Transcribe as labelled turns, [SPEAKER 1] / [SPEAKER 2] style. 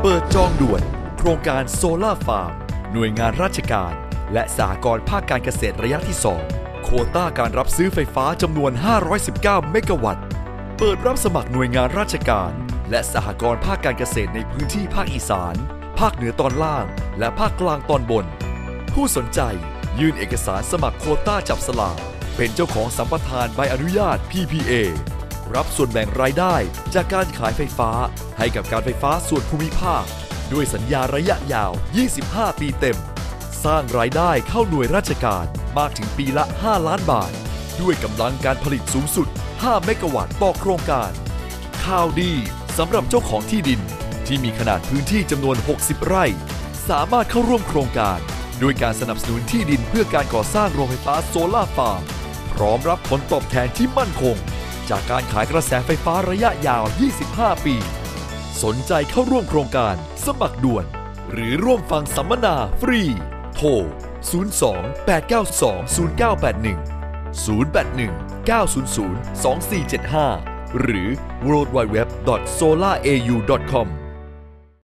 [SPEAKER 1] ปิดจองด่วนโครงการโซล่าฟาร์มหน่วยงานราชการและสหกรณ์ภาคการเกษตรระยะที่ 2 โควต้าการรับซื้อไฟฟ้าจำนวน519เมกะวัตต์เปิดรับสมัครหน่วยงานราชการและสหกรณ์ภาคการเกษตรในพื้นที่ภาคอีสานภาคเหนือตอนล่างและภาคกลางตอนบนผู้สนใจยื่นเอกสารสมัครโควต้าจับสลากเป็นเจ้าของสัมปทานใบอนุญาต PPA รับส่วนแบ่งรายได้จากการขายไฟฟ้าให้กับการไฟฟ้าส่วนภูมิภาคด้วยสัญญาระยะยาว25ปีเต็มสร้างรายได้เข้าหน่วยราชการมากถึงปีละ5ล้านบาทด้วยกำลังการผลิตสูงสุด5เมกะวัตต์ต่อโครงการข่าวดีสำหรับเจ้าของที่ดินที่มีขนาดพื้นที่จำนวน60ไร่สามารถเข้าร่วมโครงการโดยการสนับสนุนที่ดินเพื่อการก่อสร้างโรงไฟฟ้าโซล่าร์ฟาร์มพร้อมรับผลตอบแทนที่มั่นคงจากการขายกระแสไฟฟ้าระยะยาว25ปีสนใจเข้าร่วมโครงการสมัครด่วนหรือร่วมฟังสัมมนาฟรีโทร 02-892-0981 081-900-2475 หรือ www.solarau.com